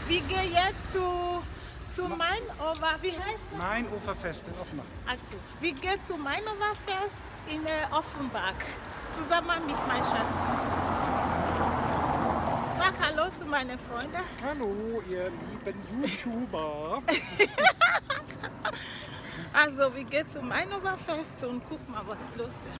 Wir gehen jetzt zu Mainover. Wie heißt das? Mainuferfest in Offenbach. Also, wir gehen zu Mainoverfest in Offenbach. Zusammen mit meinem Schatz. Sag Hallo zu meinen Freunden. Hallo, ihr lieben YouTuber. Also, wir gehen zum Mainoverfest und gucken mal, was los ist.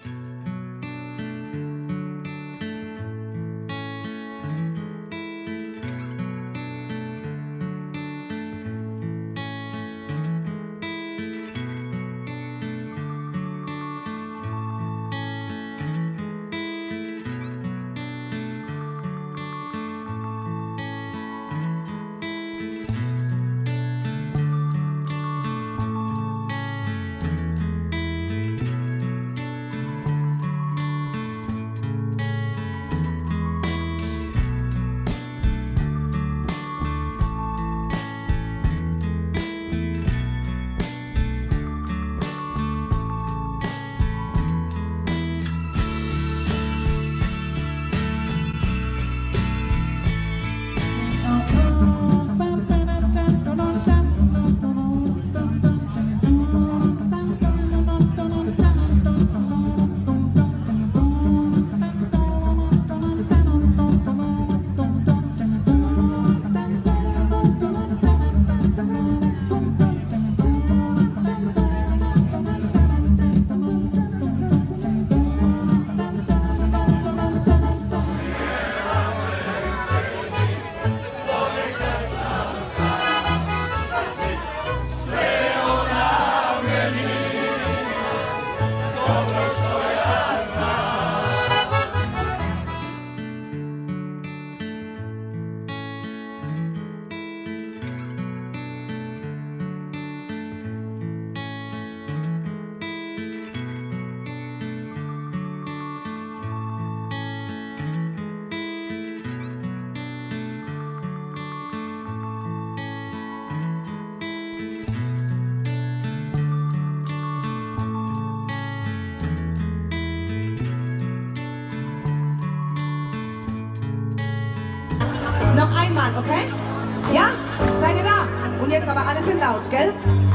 Noch einmal, okay? Ja? Seid ihr da? Und jetzt aber alles in laut, gell?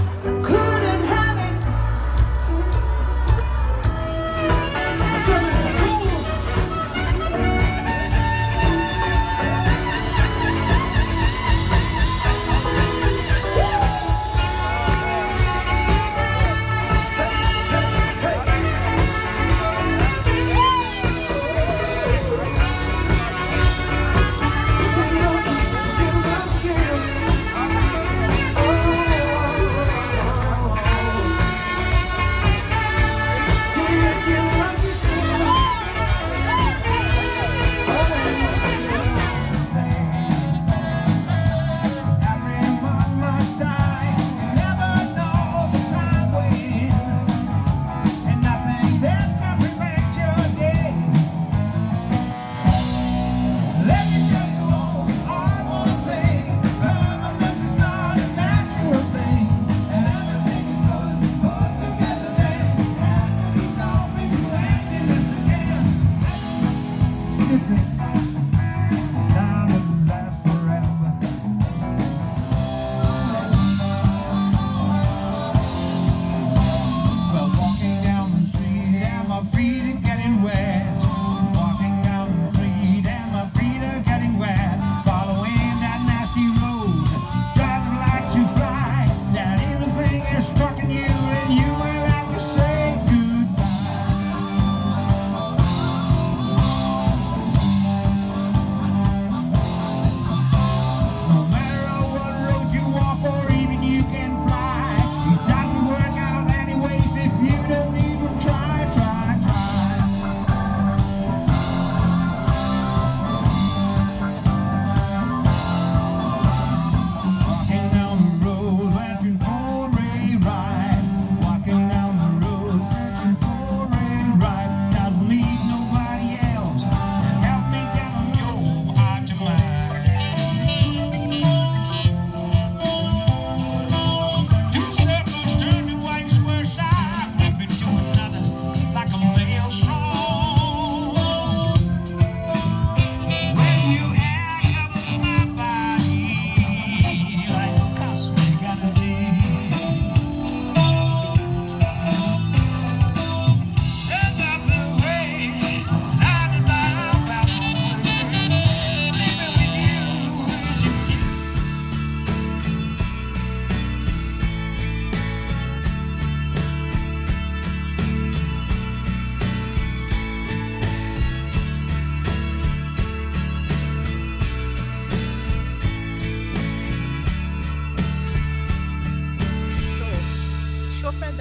Couldn't have it.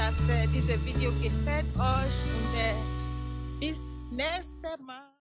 dass dieses Video gefällt euch und bis nächstes Mal.